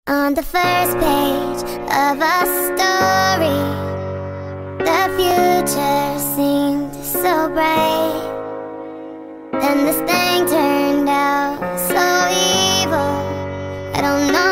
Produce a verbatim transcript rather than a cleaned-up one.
On the first page of a story, the future seemed so bright. Then this thing turned out so evil. I don't know